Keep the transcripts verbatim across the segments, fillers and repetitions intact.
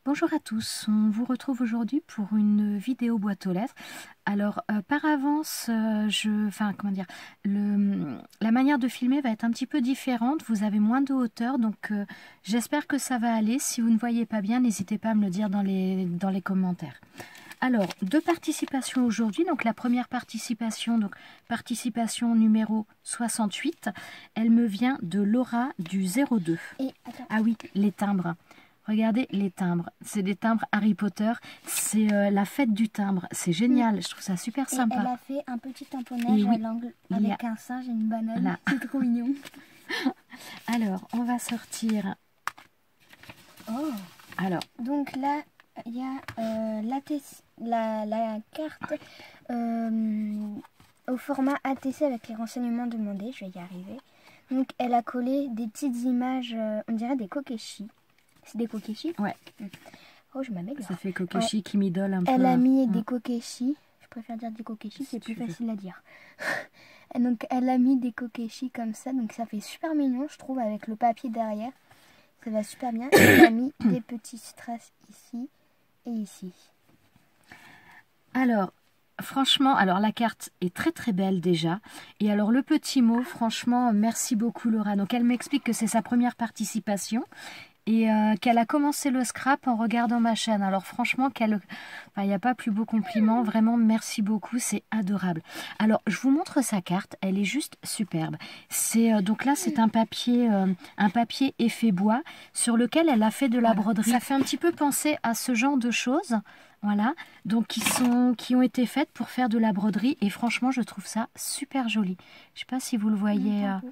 Bonjour à tous, on vous retrouve aujourd'hui pour une vidéo boîte aux lettres. Alors euh, par avance, euh, je, enfin comment dire, le, la manière de filmer va être un petit peu différente, vous avez moins de hauteur, donc euh, j'espère que ça va aller. Si vous ne voyez pas bien, n'hésitez pas à me le dire dans les, dans les commentaires. Alors, deux participations aujourd'hui. Donc la première participation, donc participation numéro soixante-huit, elle me vient de Laura du zéro deux. Et, attends. Ah oui, les timbres. Regardez les timbres, c'est des timbres Harry Potter, c'est euh, la fête du timbre, c'est génial, mmh. Je trouve ça super et sympa. Elle a fait un petit tamponnage oui, à l'angle avec a... un singe et une banane, c'est trop mignon. Alors, on va sortir. Oh. Alors. Donc là, il y a euh, la, la, la carte euh, au format A T C avec les renseignements demandés, je vais y arriver. Donc elle a collé des petites images, euh, on dirait des kokeshi. C'est des kokeshi? Ouais. Oh, je m'améliore. Ça fait kokeshi ouais. qui m'idole un peu. Elle a mis mmh. des kokeshi. Je préfère dire des kokeshi, c'est plus veux. facile à dire. Et donc, elle a mis des kokeshi comme ça. Donc, ça fait super mignon, je trouve, avec le papier derrière. Ça va super bien. Elle a mis des petits strass ici et ici. Alors, franchement, alors la carte est très très belle déjà. Et alors le petit mot, franchement, merci beaucoup Laura. Donc elle m'explique que c'est sa première participation et euh, qu'elle a commencé le scrap en regardant ma chaîne. Alors franchement, qu'elle, enfin, il n'y a pas plus beau compliment. Vraiment, merci beaucoup, c'est adorable. Alors, je vous montre sa carte. Elle est juste superbe. C'est euh, donc là, c'est un papier, euh, un papier effet bois sur lequel elle a fait de la voilà. broderie. Ça fait un petit peu penser à ce genre de choses. Voilà, donc qui, sont, qui ont été faites pour faire de la broderie et franchement je trouve ça super joli. Je sais pas si vous le voyez, euh,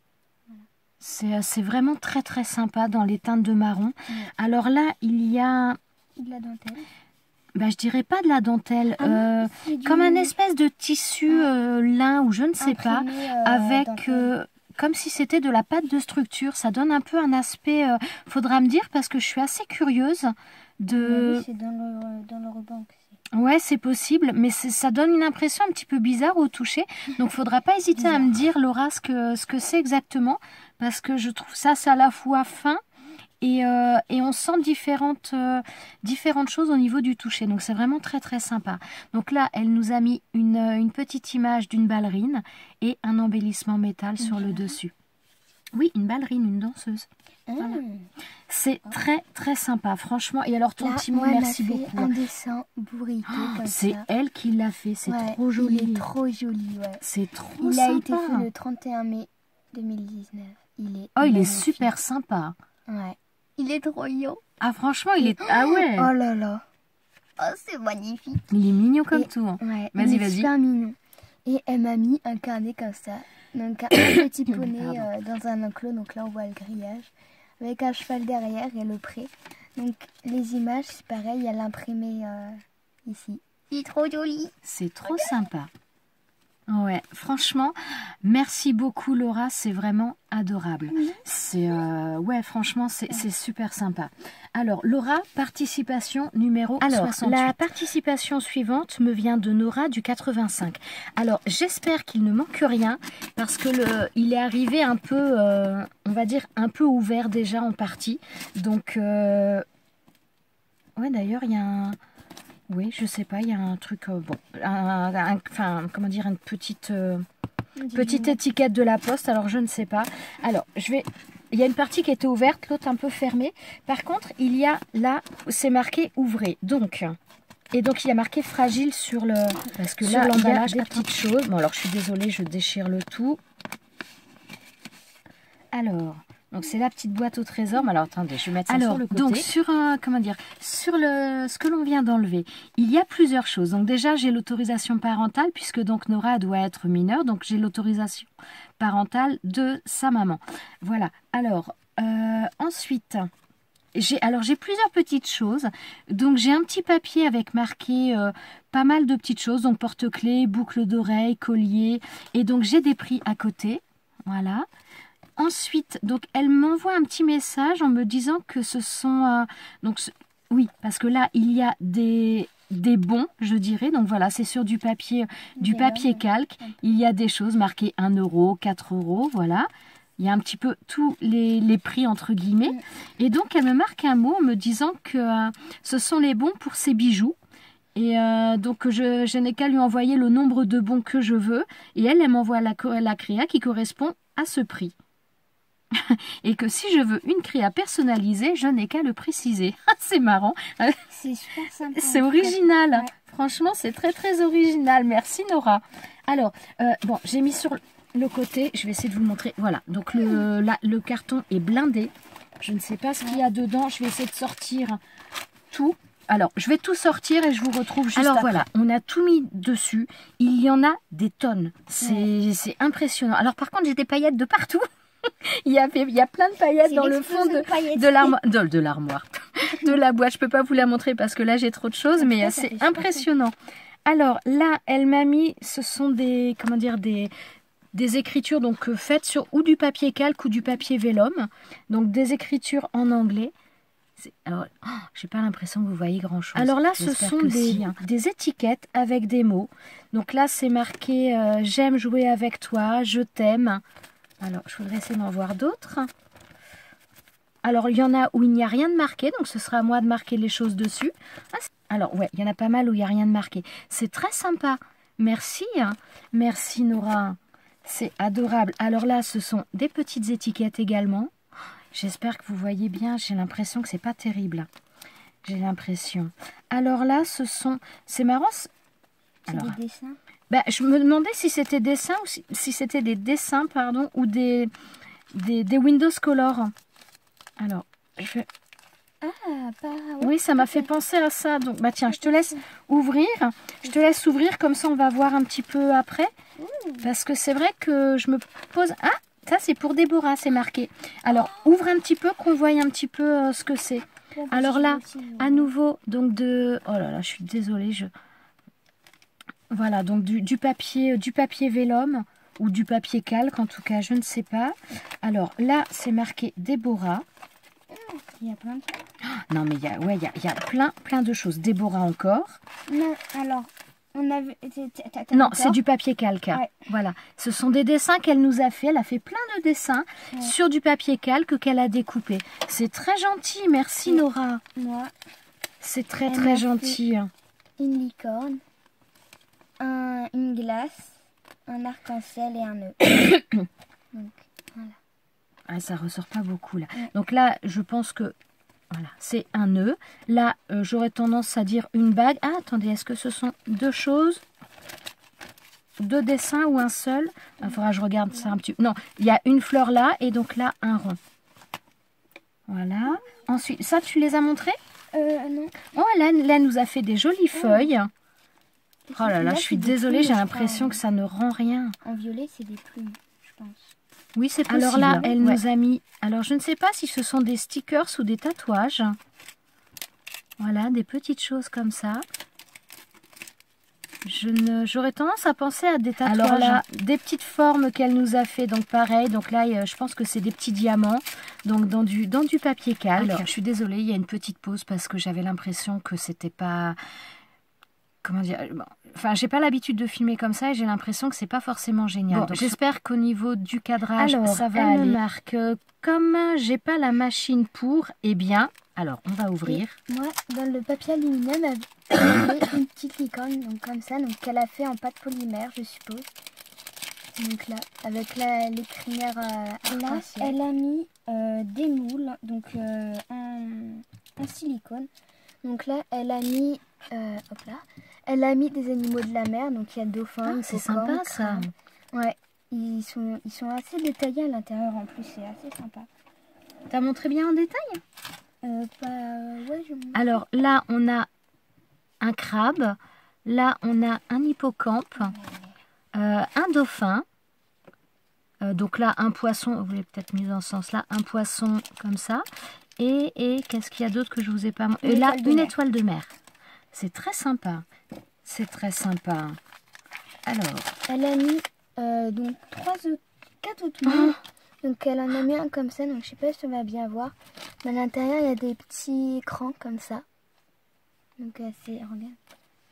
c'est vraiment très très sympa dans les teintes de marron. Ouais. Alors là il y a... De la dentelle. Ben, je dirais pas de la dentelle, ah euh, non, comme du... un espèce de tissu euh, lin ou je ne sais Imprimé, pas, euh, avec... Euh, comme si c'était de la pâte de structure. Ça donne un peu un aspect, euh, faudra me dire parce que je suis assez curieuse. De... Oui, c'est dans le, dans le ruban. Ouais, c'est possible, mais ça donne une impression un petit peu bizarre au toucher. Donc, faudra pas hésiter bizarre. à me dire, Laura, ce que ce que c'est exactement, parce que je trouve ça, c'est à la fois fin et, euh, et on sent différentes, euh, différentes choses au niveau du toucher. Donc, c'est vraiment très, très sympa. Donc là, elle nous a mis une, une petite image d'une ballerine et un embellissement métal mmh. sur le dessus. Oui, une ballerine, une danseuse. Mmh. Voilà. C'est oh. très très sympa, franchement. Et alors ton petit mot, merci beaucoup. Un dessin bourrité. Oh, c'est elle qui l'a fait, c'est ouais, trop joli. Il est trop joli, ouais. C'est trop il sympa. Il a été fait le trente et un mai deux mille dix-neuf. Il est. Oh, il magnifique. est super sympa. Ouais. Il est trop mignon. Ah franchement, il est. Ah ouais. Oh là là. Oh, c'est magnifique. Il est mignon comme et, tout. Hein. Ouais. Vas-y, vas-y. Super mignon. Et elle m'a mis un carnet comme ça. Donc un petit poney euh, dans un enclos. Donc là, on voit le grillage. Avec un cheval derrière et le pré. Donc les images, c'est pareil, elle a imprimé euh, ici. Il est trop joli. C'est trop sympa. Ouais, franchement, merci beaucoup Laura, c'est vraiment adorable. Mmh. C'est euh, ouais, franchement, c'est ouais. super sympa. Alors Laura, participation numéro Alors, soixante-huit. La participation suivante me vient de Nora du quatre-vingt-cinq. Alors j'espère qu'il ne manque rien parce que le, il est arrivé un peu, euh, on va dire un peu ouvert déjà en partie. Donc euh, ouais, d'ailleurs il y a un Oui, je sais pas, il y a un truc, euh, bon, un, un, enfin, comment dire, une petite, euh, petite étiquette de la poste, alors je ne sais pas. Alors, je vais, il y a une partie qui était ouverte, l'autre un peu fermée. Par contre, il y a là, c'est marqué ouvrez. Donc, et donc il y a marqué fragile sur le, parce que sur là, il y a des petites choses. Bon, alors je suis désolée, je déchire le tout. Alors... Donc c'est la petite boîte au trésor. Mais alors attendez, je vais mettre ça alors, sur le côté. Donc sur un, comment dire, sur le ce que l'on vient d'enlever, il y a plusieurs choses. Donc déjà j'ai l'autorisation parentale puisque donc Nora doit être mineure, donc j'ai l'autorisation parentale de sa maman. Voilà. Alors euh, ensuite. J'ai alors j'ai plusieurs petites choses. Donc j'ai un petit papier avec marqué euh, pas mal de petites choses. Donc porte-clés, boucle d'oreille, collier. Et donc j'ai des prix à côté. Voilà. Ensuite, donc elle m'envoie un petit message en me disant que ce sont... Euh, donc oui, parce que là, il y a des, des bons, je dirais. Donc voilà, c'est sur du papier, du papier calque. Il y a des choses marquées un euro, quatre euros, voilà. il y a un petit peu tous les, les prix entre guillemets. Mm. Et donc elle me marque un mot en me disant que euh, ce sont les bons pour ses bijoux. Et euh, donc je, je n'ai qu'à lui envoyer le nombre de bons que je veux. Et elle, elle m'envoie la, la créa qui correspond à ce prix. Et que si je veux une créa personnalisée, je n'ai qu'à le préciser. C'est marrant. C'est super sympa. C'est original. Ouais. Franchement, c'est très très original. Merci Nora. Alors, euh, bon, j'ai mis sur le côté. Je vais essayer de vous le montrer. Voilà, donc le, la, le carton est blindé. Je ne sais pas ce qu'il y a dedans. Je vais essayer de sortir tout. Alors, je vais tout sortir et je vous retrouve juste Alors après. Voilà, on a tout mis dessus. Il y en a des tonnes. C'est ouais. impressionnant. Alors par contre, j'ai des paillettes de partout. il, y a, il y a plein de paillettes dans le fond de, de l'armoire. De, de l'armoire. de la boîte. Je ne peux pas vous la montrer parce que là, j'ai trop de choses. Mais c'est impressionnant. Alors là, elle m'a mis, ce sont des, comment dire, des... des écritures donc euh, faites sur ou du papier calque ou du papier vélum. Donc des écritures en anglais. Alors, oh, j'ai pas l'impression que vous voyez grand chose. Alors là, ce sont des, si, hein. des étiquettes avec des mots. Donc là, c'est marqué euh, j'aime jouer avec toi, je t'aime. Alors, je voudrais essayer d'en voir d'autres. Alors, il y en a où il n'y a rien de marqué, donc ce sera à moi de marquer les choses dessus. Ah, alors, ouais, il y en a pas mal où il n'y a rien de marqué. C'est très sympa. Merci, hein. Merci Nora. C'est adorable. Alors là, ce sont des petites étiquettes également. J'espère que vous voyez bien, j'ai l'impression que c'est pas terrible. J'ai l'impression. Alors là, ce sont... C'est marrant. C'est des dessins bah, je me demandais si c'était dessins ou si, si c'était des dessins, pardon, ou des, des, des Windows Color. Alors, je vais... Ah, bah, ouais, oui, ça m'a fait penser à ça. Donc, bah tiens, je te laisse ouvrir. Je te laisse ouvrir, comme ça on va voir un petit peu après. Parce que c'est vrai que je me pose... Ah, ça, c'est pour Déborah, c'est marqué. Alors, ouvre un petit peu, qu'on voie un petit peu euh, ce que c'est. Alors là, à nouveau, donc de... Oh là là, je suis désolée. Je... Voilà, donc du, du, papier, du papier vélum ou du papier calque, en tout cas, je ne sais pas. Alors là, c'est marqué Déborah. Il y a plein de... Oh, non, mais il y a, ouais, il y a, il y a plein, plein de choses. Déborah encore. Non, alors... On a vu... Non, c'est du papier calque. Ouais. Voilà. Ce sont des dessins qu'elle nous a fait. Elle a fait plein de dessins ouais. sur du papier calque qu'elle a découpé. C'est très gentil. Merci ouais. Nora. Moi. C'est très très gentil. Une licorne, un, une glace, un arc-en-ciel et un nœud. Donc, voilà. Ah, ça ressort pas beaucoup là. Ouais. Donc là, je pense que... Voilà, c'est un nœud. Là, euh, j'aurais tendance à dire une bague. Ah, attendez, est-ce que ce sont deux choses? Deux dessins ou un seul? Il faudra que je regarde ça un petit peu. Non, il y a une fleur là et donc là, un rond. Voilà. Ensuite, ça, tu les as montrés? Euh, non. Oh, là, là, elle nous a fait des jolies feuilles. Oh là là, je suis désolée, j'ai l'impression que ça ne rend rien. En violet, c'est des plumes, je pense. Oui, c'est possible. Alors là, elle ouais. nous a mis... Alors, je ne sais pas si ce sont des stickers ou des tatouages. Voilà, des petites choses comme ça. Je ne... J'aurais tendance à penser à des tatouages. Alors là, des petites formes qu'elle nous a fait. Donc, pareil. Donc là, je pense que c'est des petits diamants. Donc, dans du, dans du papier calque. Alors, je suis désolée, il y a une petite pause parce que j'avais l'impression que c'était pas... Comment dire, bon, enfin, j'ai pas l'habitude de filmer comme ça et j'ai l'impression que c'est pas forcément génial. Bon, j'espère qu'au niveau du cadrage, alors, ça va elle aller. Me marque, comme j'ai pas la machine pour, eh bien, alors on va ouvrir. Et moi, dans le papier aluminium, elle avait une petite licorne, donc comme ça, donc qu'elle a fait en pâte polymère, je suppose. Donc là, avec la, les crinières euh, là, elle a mis euh, des moules, donc euh, en, en silicone. Donc là, elle a mis, euh, hop là, elle a mis des animaux de la mer, donc il y a dauphin, ah, c'est sympa ça. Ouais, ils sont, ils sont assez détaillés à l'intérieur en plus, c'est assez sympa. T'as montré bien en détail? euh, pas, ouais, je... Alors là, on a un crabe, là on a un hippocampe, euh, un dauphin. Euh, donc là, un poisson, vous l'avez peut-être mis dans ce sens-là, un poisson comme ça. Et, et qu'est-ce qu'il y a d'autre que je vous ai pas montré? Et là, une étoile de mer. C'est très sympa. C'est très sympa. Alors. Elle a mis euh, donc trois autres, quatre autres moules. Oh. Donc elle en a mis un comme ça. Donc je sais pas si on va bien voir. Mais à l'intérieur, il y a des petits écrans comme ça. Donc c'est, regarde.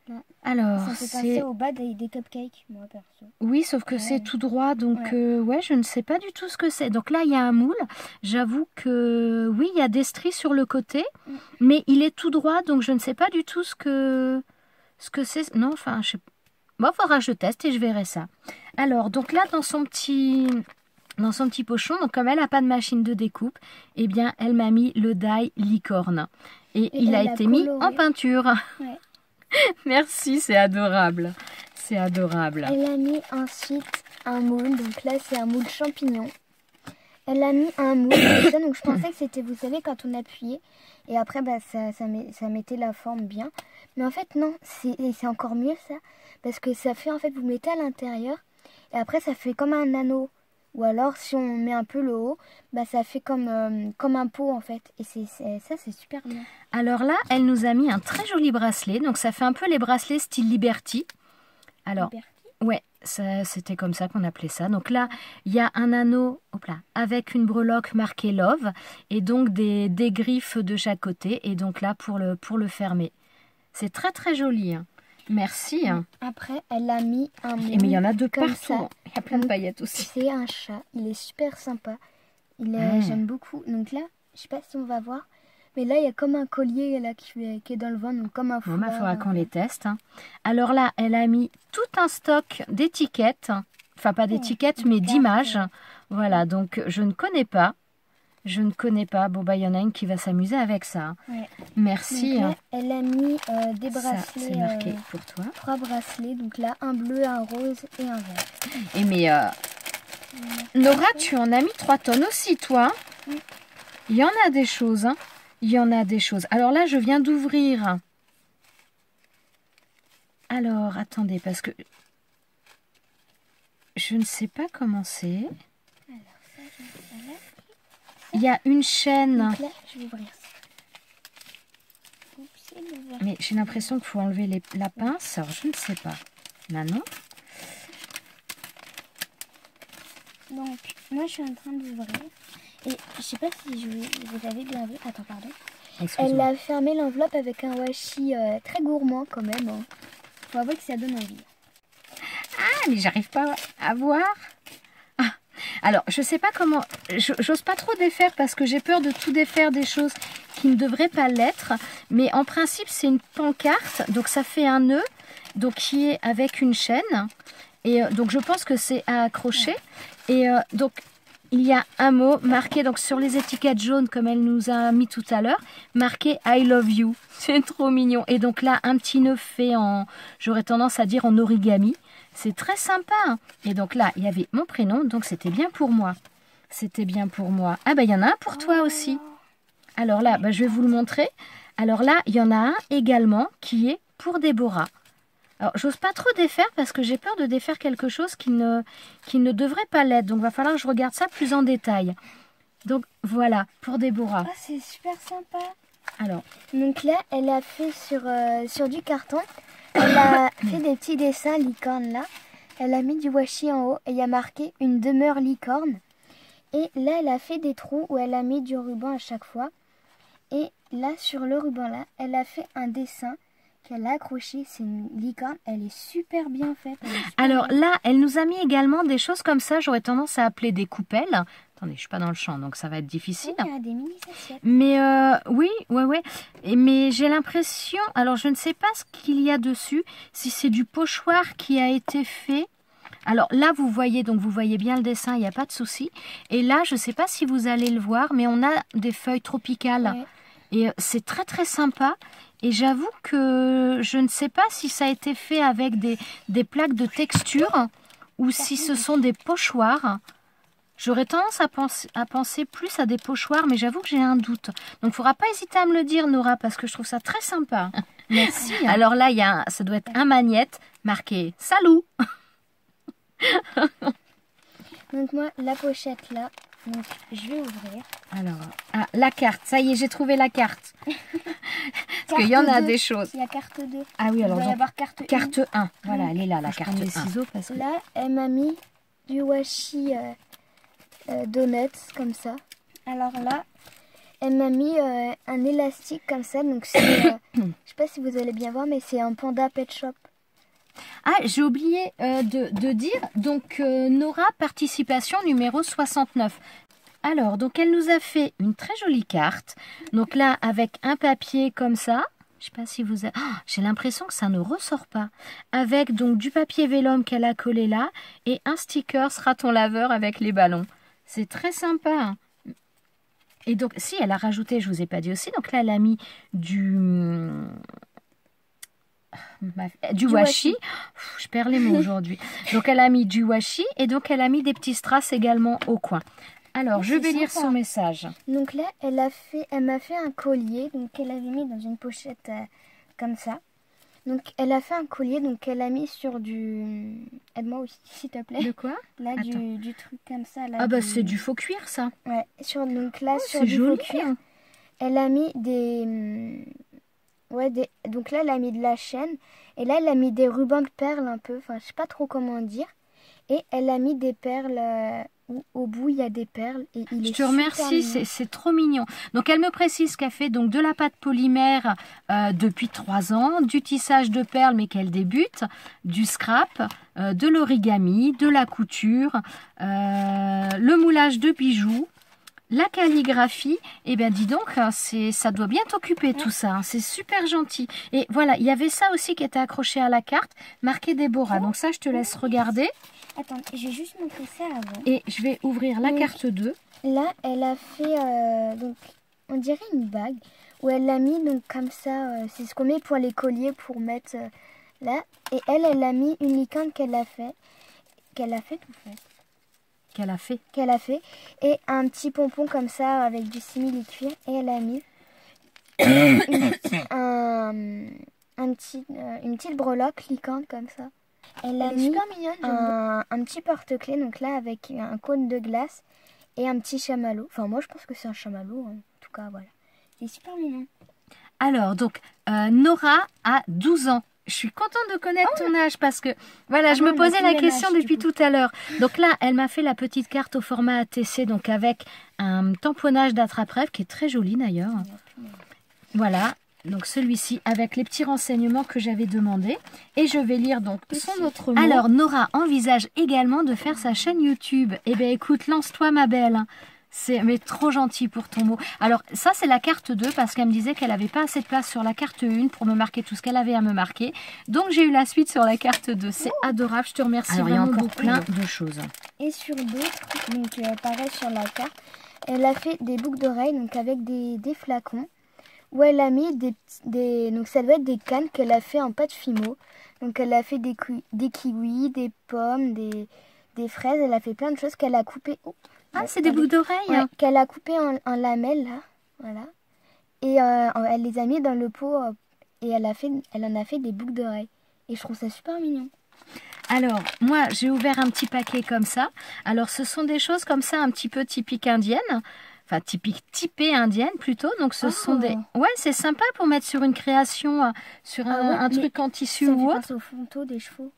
Là. Alors, Ça fait c'est... penser au bas des, des cupcakes, moi, perso. Oui, sauf que Ouais. c'est tout droit, donc Ouais. euh, ouais, je ne sais pas du tout ce que c'est. Donc là, il y a un moule. J'avoue que oui, il y a des stries sur le côté, Mm. mais il est tout droit, donc je ne sais pas du tout ce que ce que c'est. Non, enfin, je sais pas. Bon, il faudra que je teste et je verrai ça. Alors, donc là, dans son petit dans son petit pochon, donc comme elle n'a pas de machine de découpe, eh bien, elle m'a mis le die licorne. Et, Et il a elle l'a été mis coloré. en peinture. Ouais. Merci, c'est adorable. C'est adorable. Elle a mis ensuite un moule, donc là c'est un moule champignon. Elle a mis un moule comme ça, donc je pensais que c'était, vous savez, quand on appuyait, et après bah, ça, ça, met, ça mettait la forme bien. Mais en fait non, c'est c'est encore mieux ça, parce que ça fait en fait, vous mettez à l'intérieur, et après ça fait comme un anneau. Ou alors si on met un peu le haut, bah, ça fait comme, euh, comme un pot en fait. Et c'est c'est- ça c'est super bien. Alors là, elle nous a mis un très joli bracelet, donc ça fait un peu les bracelets style Liberty. Alors, Liberty. ouais, ça, c'était comme ça qu'on appelait ça. Donc là, il y a un anneau hop là, avec une breloque marquée Love et donc des, des griffes de chaque côté. Et donc là, pour le, pour le fermer. C'est très très joli. Hein. Merci. Hein. Après, elle a mis un moule. Et mais il y en a de comme partout. ça. Hein. Il y a plein de Donc, paillettes aussi. C'est un chat. Il est super sympa. Il est, Ah. J'aime beaucoup. Donc là, je sais pas si on va voir. Mais là, il y a comme un collier là, qui, est, qui est dans le vent. Donc comme un Bon, foulard. il faudra qu'on les teste. Hein. Alors là, elle a mis tout un stock d'étiquettes. Enfin, pas d'étiquettes, mais d'images. Voilà, donc je ne connais pas. Je ne connais pas. Bon, bah, il y en a une qui va s'amuser avec ça. Ouais. Merci. Donc là, Hein. elle a mis euh, des Ça, bracelets. c'est marqué euh, pour toi. trois bracelets. Donc là, un bleu, un rose et un vert. Et mais, euh, Nora, tu en as mis trois tonnes aussi, toi. Oui. Il y en a des choses. Hein. Il y en a des choses. Alors là, je viens d'ouvrir. Alors, attendez, parce que je ne sais pas comment c'est. Alors ça, je vais faire là. Il y a une chaîne. Donc là, je vais ouvrir ça. Oups, c'est le vert. Mais j'ai l'impression qu'il faut enlever les, la pince. Alors, je ne sais pas. Maintenant. Donc, moi, je suis en train d'ouvrir. Et je sais pas si je, vous avez bien vu. Attends, pardon. Elle Excuse-moi. a fermé l'enveloppe avec un washi euh, très gourmand quand même. Hein. Faut avouer que ça donne envie. Ah, mais j'arrive pas à voir. Ah, alors, je sais pas comment... je- J'ose pas trop défaire parce que j'ai peur de tout défaire des choses qui ne devraient pas l'être. Mais en principe, c'est une pancarte. Donc, ça fait un nœud donc, qui est avec une chaîne. Et euh, donc, je pense que c'est à accrocher. Et euh, donc... il y a un mot marqué donc sur les étiquettes jaunes comme elle nous a mis tout à l'heure, marqué I love you. C'est trop mignon. Et donc là, un petit nœud fait en, j'aurais tendance à dire en origami. C'est très sympa. Hein. Et donc là, il y avait mon prénom, donc c'était bien pour moi. C'était bien pour moi. Ah bah il y en a un pour toi aussi. Alors là, bah, je vais vous le montrer. Alors là, il y en a un également qui est pour Déborah. Alors, j'ose pas trop défaire parce que j'ai peur de défaire quelque chose qui ne, qui ne devrait pas l'être. Donc, il va falloir que je regarde ça plus en détail. Donc, voilà, pour Déborah. Ah, c'est super sympa. Alors, Donc là, elle a fait sur, euh, sur du carton. Elle a fait des petits dessins licorne là. Elle a mis du washi en haut et il y a marqué une demeure licorne. Et là, elle a fait des trous où elle a mis du ruban à chaque fois. Et là, sur le ruban là, elle a fait un dessin qu'elle a accroché. C'est une licorne. Elle est super bien faite. Elle est super alors bien. là, elle nous a mis également des choses comme ça. J'aurais tendance à appeler des coupelles. Attendez, je suis pas dans le champ, donc ça va être difficile. Il y a des mini assiettes. Mais euh, oui, ouais, ouais. Et, mais j'ai l'impression, alors je ne sais pas ce qu'il y a dessus, si c'est du pochoir qui a été fait. Alors là, vous voyez, donc vous voyez bien le dessin, il n'y a pas de souci. Et là, je ne sais pas si vous allez le voir, mais on a des feuilles tropicales. Ouais. Et euh, c'est très très sympa. Et j'avoue que je ne sais pas si ça a été fait avec des, des plaques de texture ou si ce sont des pochoirs. J'aurais tendance à penser, à penser plus à des pochoirs, mais j'avoue que j'ai un doute. Donc, il ne faudra pas hésiter à me le dire, Nora, parce que je trouve ça très sympa. Merci. hein. Alors là, il y a un- ça doit être un magnète marqué « Salut !» Donc moi, la pochette là, donc je vais ouvrir. Alors, ah, la carte. Ça y est, j'ai trouvé la carte. Parce qu'il y en a Carte deux. des choses. Il y a carte deux. Ah oui, Il alors, doit y donc, avoir carte un. carte un. Voilà, elle est là, la Je carte prends les un. ciseaux parce que... Là, elle m'a mis du washi euh, euh, donuts comme ça. Alors là, elle m'a mis euh, un élastique comme ça. Donc c'est, euh, je sais pas si vous allez bien voir, mais c'est un panda pet shop. Ah, j'ai oublié euh, de, de dire, donc euh, Nora, participation numéro soixante-neuf. Alors, donc elle nous a fait une très jolie carte. Donc là, avec un papier comme ça. Je sais pas si vous avez... Oh, j'ai l'impression que ça ne ressort pas. Avec donc du papier vélum qu'elle a collé là et un sticker raton laveur avec les ballons. C'est très sympa. Et donc, si, elle a rajouté, je vous ai pas dit aussi, donc là, elle a mis du... Du, du washi. washi. Je perds les mots aujourd'hui. Donc, elle a mis du washi et donc, elle a mis des petits strass également au coin. Alors, je vais lire son message. Donc là, elle a fait, elle m'a fait un collier, donc elle avait mis dans une pochette euh, comme ça. Donc elle a fait un collier, donc elle a mis sur du... Aide-moi aussi, s'il te plaît. De quoi? Là, du, du truc comme ça. Là, ah bah du... c'est du faux cuir, ça. Ouais, sur, donc là, oh, sur du joli, faux cuir, hein. Elle a mis des... Ouais, des... donc là, elle a mis de la chaîne. Et là, elle a mis des rubans de perles un peu, enfin, je sais pas trop comment dire. Et elle a mis des perles... Euh... où au bout il y a des perles et il je est te remercie, c'est trop mignon. Donc elle me précise qu'elle fait donc de la pâte polymère euh, depuis trois ans, du tissage de perles mais qu'elle débute, du scrap, euh, de l'origami, de la couture, euh, le moulage de bijoux, la calligraphie. Et eh bien dis donc, c'est ça doit bien t'occuper tout ça, hein, c'est super gentil. Et voilà, il y avait ça aussi qui était accroché à la carte, marqué Déborah. Donc ça je te laisse regarder. Attends, je vais juste montrer ça avant. Et je vais ouvrir la donc, carte deux. Là, elle a fait, euh, donc, on dirait une bague, où elle l'a mis donc comme ça, euh, c'est ce qu'on met pour les colliers, pour mettre euh, là. Et elle, elle a mis une licorne qu'elle a fait, qu'elle a fait tout fait. Qu'elle a fait Qu'elle a fait. Et un petit pompon comme ça, avec du simili-cuir. Et elle a mis une, un, un petit, euh, une petite breloque licorne comme ça. Elle a mis un, un petit porte-clés, donc là avec un cône de glace et un petit chamallow. Enfin, moi je pense que c'est un chamallow, hein. En tout cas, voilà. C'est super mignon. Alors, donc, euh, Nora a douze ans. Je suis contente de connaître oh. ton âge parce que, voilà, ah je non, me posais la question âge, depuis tout à l'heure. Donc là, elle m'a fait la petite carte au format A T C, donc avec un tamponnage d'attrape-rêve qui est très joli d'ailleurs. Voilà. Donc celui-ci avec les petits renseignements que j'avais demandé. Et je vais lire donc son autre mot. Alors Nora envisage également de faire sa chaîne YouTube. Eh bien écoute, lance-toi ma belle. C'est mais trop gentil pour ton mot. Alors ça c'est la carte deux parce qu'elle me disait qu'elle n'avait pas assez de place sur la carte un pour me marquer tout ce qu'elle avait à me marquer. Donc j'ai eu la suite sur la carte deux. C'est oh. adorable, je te remercie. Alors, vraiment. Il y a encore beaucoup. plein de choses. Et sur d'autres, donc euh, pareil sur la carte, elle a fait des boucles d'oreilles donc avec des, des flacons. Où elle a mis des, des... Donc ça doit être des cannes qu'elle a fait en pâte fimo. Donc elle a fait des, des kiwis, des pommes, des, des fraises. Elle a fait plein de choses qu'elle a coupées. Oh, ah, c'est des boucles d'oreilles ouais, hein. Qu'elle a coupées en, en lamelles, là. Voilà. Et euh, elle les a mis dans le pot. Euh, et elle, a fait, elle en a fait des boucles d'oreilles. Et je trouve ça super mignon. Alors, moi, j'ai ouvert un petit paquet comme ça. Alors, ce sont des choses comme ça, un petit peu typiques indiennes. Enfin, typique typée indienne plutôt. Donc, ce oh. sont des... Ouais, c'est sympa pour mettre sur une création, euh, sur un, ah ouais, un truc en tissu ou autre. Ça au fronteau des chevaux.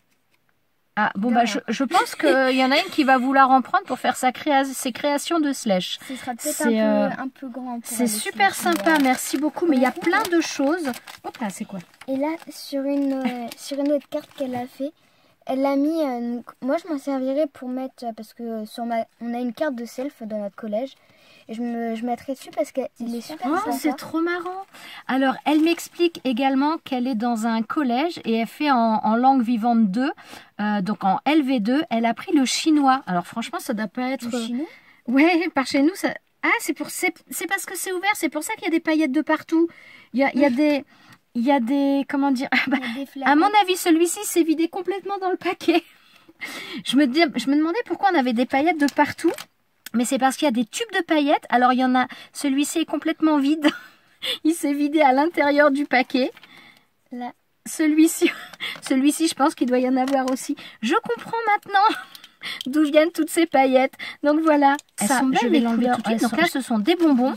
Ah, bon, bah, je, je pense qu'il y en a une qui va vouloir en prendre pour faire sa créa... ses créations de slush. Ce sera peut-être un, euh... un peu grand. C'est super sympa, ouais. Merci beaucoup. Mais il y a plein de choses. Hop là, c'est quoi? Et là, sur une, euh, sur une autre carte qu'elle a fait, elle a mis... Euh, moi, je m'en servirais pour mettre... Parce que sur ma, on a une carte de self dans notre collège. Et je, me, je mettrai dessus parce qu'il est super oh, sympa. C'est trop marrant. Alors, elle m'explique également qu'elle est dans un collège et elle fait en, en langue vivante deux, euh, donc en L V deux. Elle a pris le chinois. Alors, franchement, ça doit pas être... Le chinois? Ouais, par chez nous, ça... Ah, c'est pour... c'est parce que c'est ouvert. C'est pour ça qu'il y a des paillettes de partout. Il y a, il y a des... Il y a des... Comment dire bah, à mon avis, celui-ci s'est vidé complètement dans le paquet. je, me dis, je me demandais pourquoi on avait des paillettes de partout. Mais c'est parce qu'il y a des tubes de paillettes. Alors, il y en a... Celui-ci est complètement vide. Il s'est vidé à l'intérieur du paquet. Là, celui-ci, celui-ci, je pense qu'il doit y en avoir aussi. Je comprends maintenant d'où viennent toutes ces paillettes. Donc, voilà. Elles ça, sont belles, je vais l'enlever tout de suite. Donc sont... là, ce sont des bonbons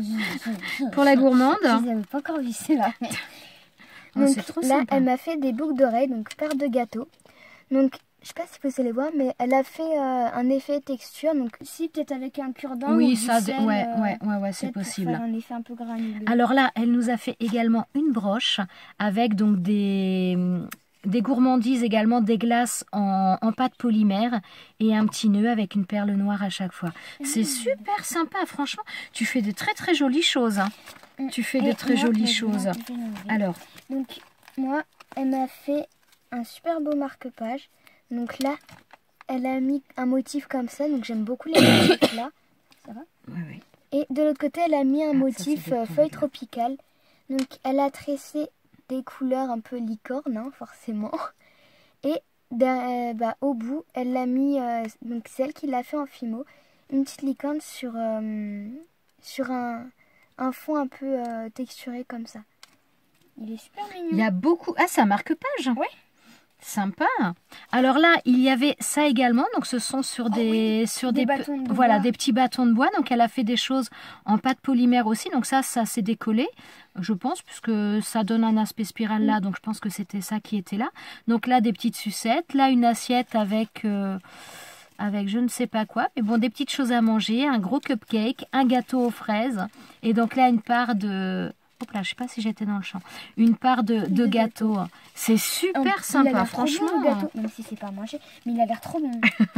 pour la gourmande. Je les avais pas encore vissés, là. Oh, donc, trop là, sympa. Elle m'a fait des boucles d'oreilles, donc paire de gâteaux. Donc, je sais pas si vous allez voir, mais elle a fait euh, un effet texture. Donc, si peut-être avec un cure-dent Oui, ou ça, du sel, ouais, euh, ouais, ouais, ouais, c'est peut-être pour possible. faire un effet un peu granuleux. Alors là, elle nous a fait également une broche avec donc des, des gourmandises également, des glaces en, en pâte polymère et un petit nœud avec une perle noire à chaque fois. C'est super sympa, franchement. Tu fais de très très jolies choses. Hein. Mm. Tu fais Et de très moi, jolies mais je vais choses. l'enlever, je vais l'enlever. Alors, Donc, moi, elle m'a fait un super beau marque-page. Donc là, elle a mis un motif comme ça. Donc, j'aime beaucoup les motifs là. Ça va? oui, oui. Et de l'autre côté, elle a mis un Ah, motif ça, c'est euh, rectangle, feuille là. tropicale. Donc, elle a tressé des couleurs un peu licorne, hein, forcément. Et euh, bah, au bout, elle l'a mis, euh, donc celle qui l'a fait en fimo, une petite licorne sur, euh, sur un, un fond un peu euh, texturé comme ça. Il est super mignon. Il y a beaucoup... Ah, c'est un marque-page? Oui. Sympa. Alors là, il y avait ça également. Donc, ce sont sur des, sur Des des, bâtons de voilà, bois. des petits bâtons de bois. Donc, elle a fait des choses en pâte polymère aussi. Donc, ça, ça s'est décollé, je pense, puisque ça donne un aspect spirale là. Donc, je pense que c'était ça qui était là. Donc, là, des petites sucettes. Là, une assiette avec... euh, avec je ne sais pas quoi, mais bon, des petites choses à manger, un gros cupcake, un gâteau aux fraises, et donc là, une part de... Hop là, je sais pas si j'étais dans le champ. Une part de, de gâteau. C'est super Il a sympa, l'air trop bon, franchement. le gâteau, même si c'est pas mangé, mais il a l'air trop bon.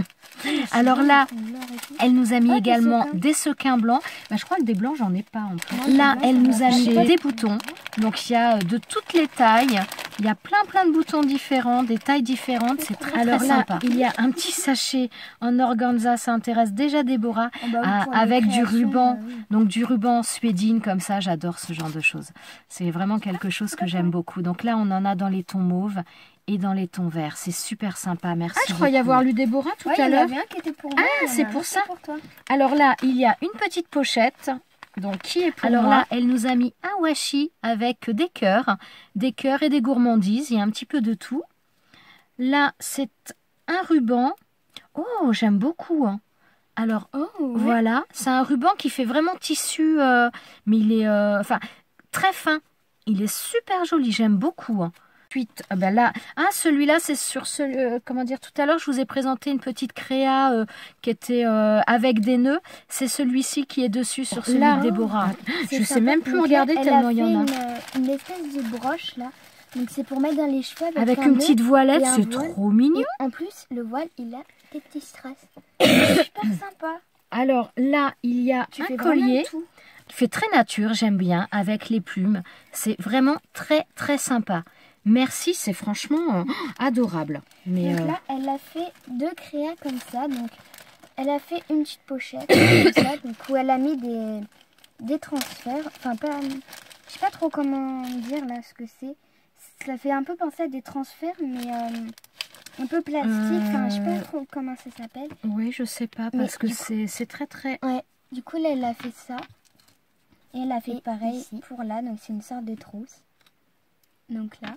Alors là, elle nous a mis Ah, des également sequins. des sequins blancs. Ben, je crois que des blancs, j'en ai pas en plus. Non, des Là, blancs, elle j'en ai nous a pas. mis J'ai des pas- boutons. Donc, il y a de toutes les tailles. Il y a plein, plein de boutons différents, des tailles différentes. C'est très, Alors très là, sympa. Il y a un petit sachet en organza. Ça intéresse déjà Déborah. Ah bah oui, à- pour les avec du créations, ruban. euh, oui. Donc, du ruban suédine comme ça. J'adore ce genre de choses. C'est vraiment quelque chose que j'aime beaucoup. Donc là, on en a dans les tons mauves et dans les tons verts. C'est super sympa. Merci Ah, je croyais beaucoup. avoir lu Déborah tout Ouais, il y en avait un qui était pour moi. Ah, il y en a c'est un pour qui ça. est pour toi. Alors là, il y a une petite pochette. Donc, qui est pour Alors moi là, elle nous a mis un washi avec des cœurs, des cœurs et des gourmandises. Il y a un petit peu de tout. Là, c'est un ruban. Oh, j'aime beaucoup. Hein. Alors, Oh, ouais. voilà, c'est un ruban qui fait vraiment tissu, euh, mais il est, euh, enfin, très fin. Il est super joli. J'aime beaucoup. Hein. Ensuite, ah ben là, ah, celui-là, c'est sur ce, euh, comment dire, tout à l'heure, je vous ai présenté une petite créa euh, qui était euh, avec des nœuds. C'est celui-ci qui est dessus sur celui Là, de Déborah. C'est Je sais sympa. même plus Donc là, regarder elle tellement a il y en a. fait Une, une espèce de broche là. Donc c'est pour mettre dans les cheveux avec, Avec un une nœud petite voilette, et un c'est voile. trop mignon. Et en plus, le voile, il a des petits strass. C'est super sympa. Alors là, il y a Tu un fais vraiment collier tout. qui fait très nature, j'aime bien, avec les plumes. C'est vraiment très, très sympa. Merci, c'est franchement euh, adorable. Mais Donc euh, là, elle a fait deux créas comme ça. Donc, elle a fait une petite pochette comme ça, donc, où elle a mis des, des transferts. Enfin, pas, je sais pas trop comment dire là ce que c'est. Ça fait un peu penser à des transferts, mais euh, un peu plastique. Enfin, je sais pas Euh, trop comment ça s'appelle. oui, je sais pas, Mais parce que du coup- c'est c'est très, très... Ouais. Du coup, là, elle a fait ça. Et elle a fait Et pareil ici. pour là. Donc, c'est une sorte de trousse. Donc là.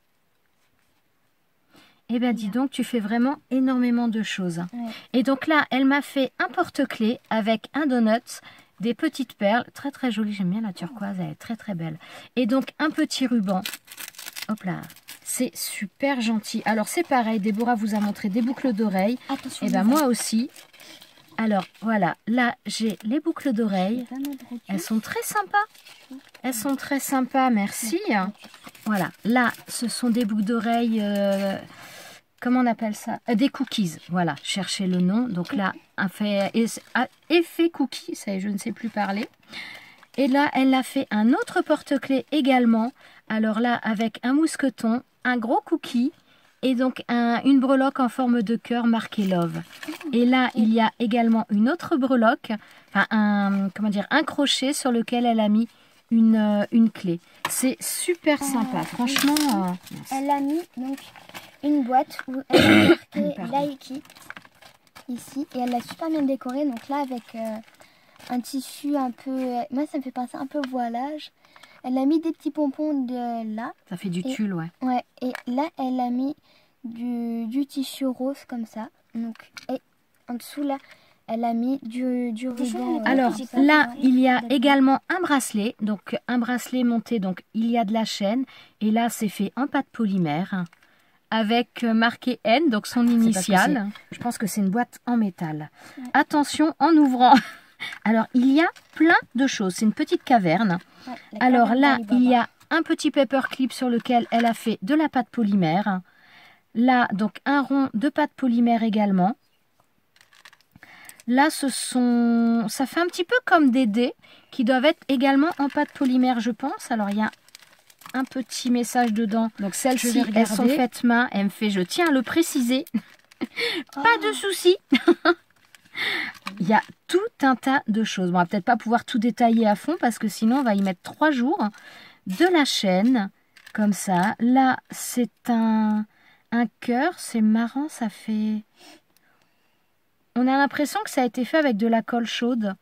Eh bien, dis donc, tu fais vraiment énormément de choses. Ouais. Et donc là, elle m'a fait un porte-clés avec un donut, des petites perles, très très jolies. J'aime bien la turquoise, elle est très très belle. Et donc, un petit ruban. Hop là, c'est super gentil. Alors, c'est pareil, Déborah vous a montré des boucles d'oreilles. Attention. Et bien, moi aussi. Alors, voilà, là, j'ai les boucles d'oreilles. Elles sont très sympas. Elles sont très sympas, merci. Voilà, là, ce sont des boucles d'oreilles... euh, Comment on appelle ça? Euh, Des cookies, voilà, cherchez le nom. Donc là, un fait, effet cookie, ça y est, je ne sais plus parler. Et là, elle a fait un autre porte-clés également. Alors là, avec un mousqueton, un gros cookie et donc un, une breloque en forme de cœur marquée Love. Et là, il y a également une autre breloque, enfin un, comment dire, un crochet sur lequel elle a mis une, euh, une clé. C'est super sympa, Euh, franchement. euh, Elle a mis donc une boîte où elle a marqué Pardon. Laiki ici et elle l'a super bien décorée. Donc là avec euh, un tissu un peu, euh, moi ça me fait penser un peu voilage. Elle a mis des petits pompons de là, Ça fait du Et- tulle, ouais. ouais. Et là elle a mis du, du tissu rose comme ça. Donc et en dessous là elle a mis du, du ruban. euh, Alors comme ça. là, Ouais, il y a d'accord. également un bracelet, donc un bracelet monté, donc il y a de la chaîne, et là c'est fait en pâte polymère, avec marqué N, donc son initiale. Je pense que c'est une boîte en métal. Ouais. Attention en ouvrant. Alors, il y a plein de choses. C'est une petite caverne. Ouais, alors là, il y a un petit paperclip sur lequel elle a fait de la pâte polymère. Là, donc un rond de pâte polymère également. Là, ce sont, ça fait un petit peu comme des dés qui doivent être également en pâte polymère, je pense. Alors, il y a un petit message dedans. Donc, celles-ci, elles sont faites main. Elle me fait, je tiens à le préciser. Pas oh. de souci. Il y a tout un tas de choses. Bon, on va peut-être pas pouvoir tout détailler à fond parce que sinon, on va y mettre trois jours. De la chaîne, comme ça. Là, c'est un, un cœur. C'est marrant, ça fait... On a l'impression que ça a été fait avec de la colle chaude.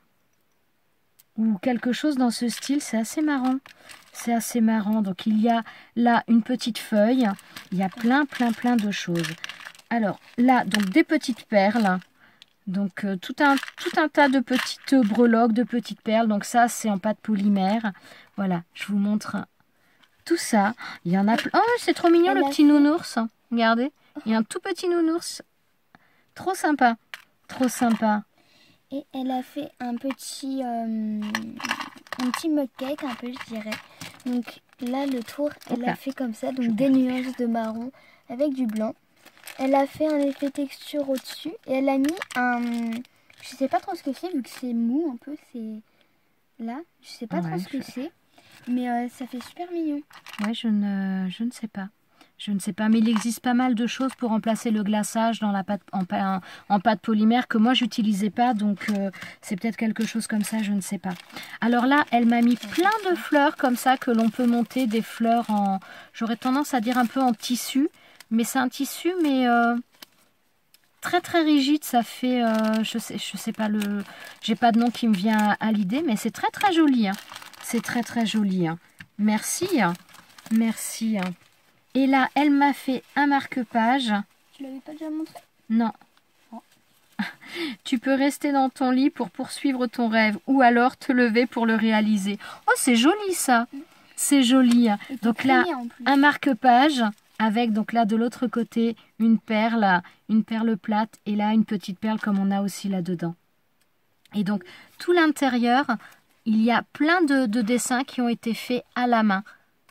Ou quelque chose dans ce style. C'est assez marrant. C'est assez marrant. Donc, il y a là une petite feuille. Il y a plein, plein, plein de choses. Alors, là, donc des petites perles. Donc, euh, tout, un, tout un tas de petites breloques, de petites perles. Donc, ça, c'est en pâte polymère. Voilà, je vous montre tout ça. Il y en a plein. Oh, c'est trop mignon, le petit nounours. Regardez, il y a un tout petit nounours. Trop sympa. Trop sympa. Et elle a fait un petit, euh, un petit mug cake, un peu, je dirais. Donc, là, le tour, elle a fait comme ça. Donc, des nuances de marron avec du blanc. Elle a fait un effet texture au-dessus et elle a mis un... Je sais pas trop ce que c'est vu que c'est mou un peu, c'est là. Je sais pas ouais, trop ce que je... c'est, mais euh, ça fait super mignon. Ouais, je ne, je ne sais pas. Je ne sais pas, mais il existe pas mal de choses pour remplacer le glaçage dans la pâte, en, en, en pâte polymère que moi, j'utilisais pas. Donc, euh, c'est peut-être quelque chose comme ça, je ne sais pas. Alors là, elle m'a mis plein de fleurs comme ça que l'on peut monter, des fleurs en... J'aurais tendance à dire un peu en tissu. Mais c'est un tissu, mais euh, très très rigide. Ça fait, euh, je sais, je sais pas le, j'ai pas de nom qui me vient à, à l'idée, mais c'est très très joli. Hein. C'est très très joli. Hein. Merci, hein. Merci. Hein. Et là, elle m'a fait un marque-page. Tu l'avais pas déjà montré? Non. Oh. Tu peux rester dans ton lit pour poursuivre ton rêve, ou alors te lever pour le réaliser. Oh, c'est joli ça. Mm. C'est joli. Et donc là, un marque-page. Avec donc là de l'autre côté une perle, une perle plate et là une petite perle comme on a aussi là-dedans. Et donc tout l'intérieur, il y a plein de, de dessins qui ont été faits à la main.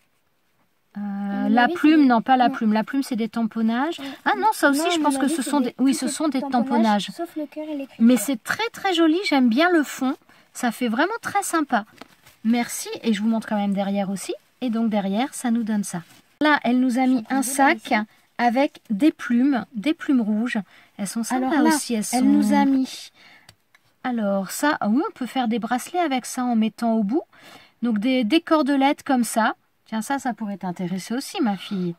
Euh, la plume, non pas la plume, la plume c'est des tamponnages. Ah non, ça aussi non, je pense que ce sont des, oui ce sont des tamponnages. Sauf le cœur et l'écriture. Mais c'est très très joli, j'aime bien le fond, ça fait vraiment très sympa. Merci et je vous montre quand même derrière aussi. Et donc derrière ça nous donne ça. Là, elle nous a mis un sac avec des plumes, des plumes rouges. Elles sont sympas là, aussi. Elles, sont... elle nous a mis... Alors ça, oui, on peut faire des bracelets avec ça en mettant au bout. Donc des, des cordelettes comme ça. Tiens, ça, ça pourrait t'intéresser aussi, ma fille.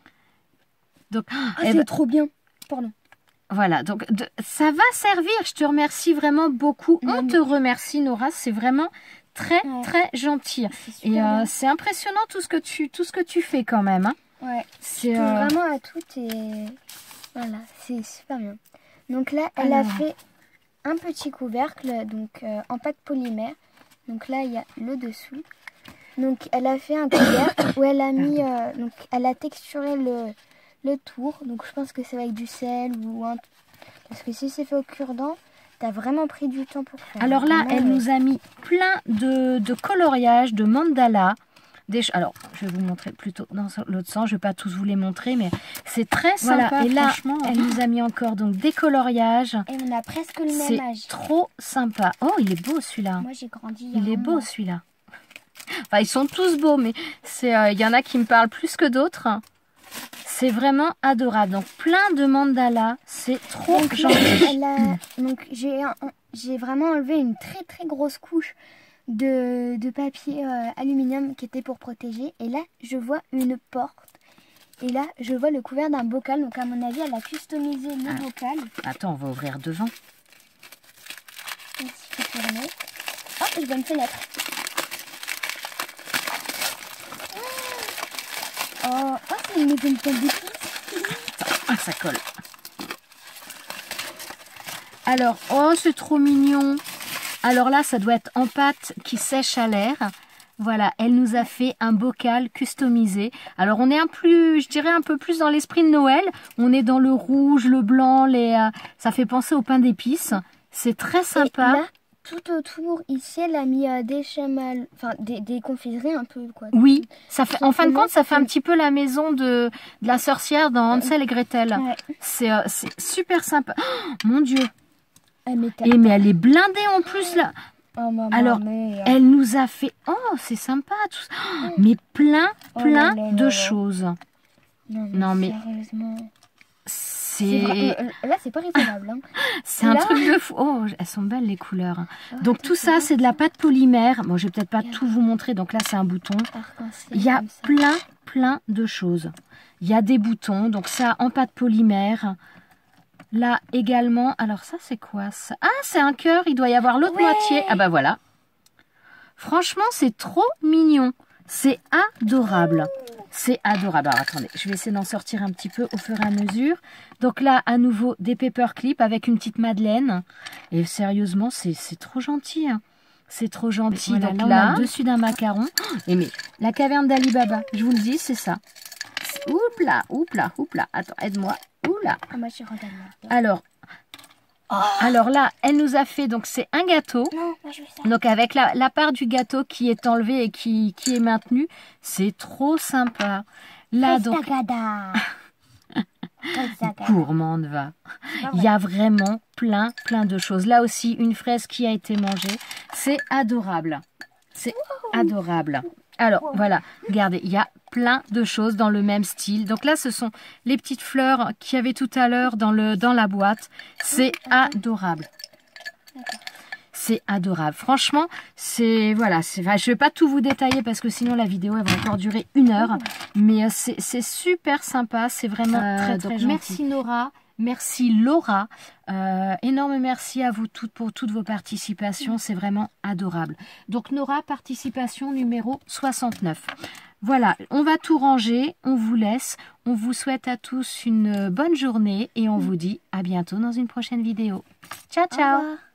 Donc, ah, c'est va... trop bien. Pardon. Voilà, donc de... ça va servir. Je te remercie vraiment beaucoup. Non, on mais... te remercie, Nora. C'est vraiment... Très ouais. très gentil et euh, c'est impressionnant tout ce que tu tout ce que tu fais quand même hein. Ouais, c'est euh... vraiment à tout et voilà, c'est super bien. Donc là elle Alors... a fait un petit couvercle donc euh, en pâte polymère. Donc là il y a le dessous. Donc elle a fait un couvercle où elle a mis euh, donc elle a texturé le le tour. Donc je pense que c'est avec du sel ou un parce que si c'est fait au cure-dent, t'as vraiment pris du temps pour faire. Alors là, vraiment, elle ouais. nous a mis plein de, de coloriages, de mandala. Des, alors, je vais vous montrer plutôt dans l'autre sens. Je ne vais pas tous vous les montrer, mais c'est très sympa. Voilà. Et là, elle nous a mis encore donc des coloriages. Et on a presque le même âge. C'est trop sympa. Oh, il est beau celui-là. Moi, j'ai grandi. Il est beau celui-là. Enfin, ils sont tous beaux, mais il euh, y en a qui me parlent plus que d'autres. C'est vraiment adorable. Donc, plein de mandalas. C'est trop donc, gentil. Elle a... Donc, j'ai un... j'ai vraiment enlevé une très très grosse couche de, de papier euh, aluminium qui était pour protéger. Et là, je vois une porte. Et là, je vois le couvert d'un bocal. Donc, à mon avis, elle a customisé le ah. bocal. Attends, on va ouvrir devant. Merci, je peux tourner. Oh, je vois une fenêtre. Oh, oh c'est une nouvelle tête d'épices. Ah, ça colle. Alors, oh, c'est trop mignon. Alors là, ça doit être en pâte qui sèche à l'air. Voilà, elle nous a fait un bocal customisé. Alors on est un plus, je dirais un peu plus dans l'esprit de Noël. On est dans le rouge, le blanc, les, euh, ça fait penser au pain d'épices. C'est très sympa. Et là, tout autour, ici, elle a mis euh, des chamal, enfin des, des confiseries un peu quoi. Oui, ça fait, en fin de Simplement, compte, ça fait un c'est- petit peu la maison de, de la sorcière dans Hansel et Gretel. Ouais. C'est euh, c'est super sympa. Oh, mon Dieu. Ah, mais t'as- Et mais elle est blindée en plus là. Oh, maman, Alors, mais, euh, elle nous a fait... Oh, c'est sympa tout ça. Oh, mais plein, Oh plein là là de là là. choses. Non, mais, non, mais- sérieusement. C'est C'est vra- euh, Là, c'est pas raisonnable. Hein. c'est un là- truc de fou. Oh, elles sont belles les couleurs. Oh, Donc attends, tout je ça, vois c'est de la pâte polymère. Bon, je vais peut-être pas Regarde. tout vous montrer. Donc là, c'est un bouton. arc-en-ciel Il y a comme ça. plein, plein de choses. Il y a des boutons. Donc ça, en pâte polymère. Là également. Alors ça, c'est quoi ça? Ah, c'est un cœur. Il doit y avoir l'autre Ouais. moitié. Ah bah voilà. Franchement, c'est trop mignon. C'est adorable. C'est adorable. Alors, attendez, je vais essayer d'en sortir un petit peu au fur et à mesure. Donc là, à nouveau, des paperclips avec une petite madeleine. Et sérieusement, c'est c'est trop gentil. Hein. C'est trop gentil. Voilà, Donc là, là, on a le dessus d'un macaron. Et mais, la caverne d'Ali Baba, je vous le dis, c'est ça. Oups là, oups là, oups là. Attends, aide-moi. Ouh là. Ah, moi, je regarde là. Alors, alors là, elle nous a fait, donc c'est un gâteau. Non, moi, je veux ça. Donc avec la, la part du gâteau qui est enlevée et qui, qui est maintenue, c'est trop sympa. Là donc, Restagada. Restagada. gourmande va. C'est pas Il vrai. y a vraiment plein, plein de choses. Là aussi, une fraise qui a été mangée. C'est adorable. C'est adorable. Alors, voilà, regardez, il y a plein de choses dans le même style. Donc là, ce sont les petites fleurs qu'il y avait tout à l'heure dans, le, dans la boîte. C'est adorable. C'est adorable. Franchement, c'est... Voilà, c'est, enfin, je ne vais pas tout vous détailler parce que sinon la vidéo, elle va encore durer une heure. Mais euh, c'est, c'est super sympa. C'est vraiment Euh, très, très donc, gentil. merci, Nora. Merci Laura. Euh, énorme merci à vous toutes pour toutes vos participations. C'est vraiment adorable. Donc Nora, participation numéro soixante-neuf. Voilà, on va tout ranger. On vous laisse. On vous souhaite à tous une bonne journée et on vous dit à bientôt dans une prochaine vidéo. Ciao, Au ciao. revoir.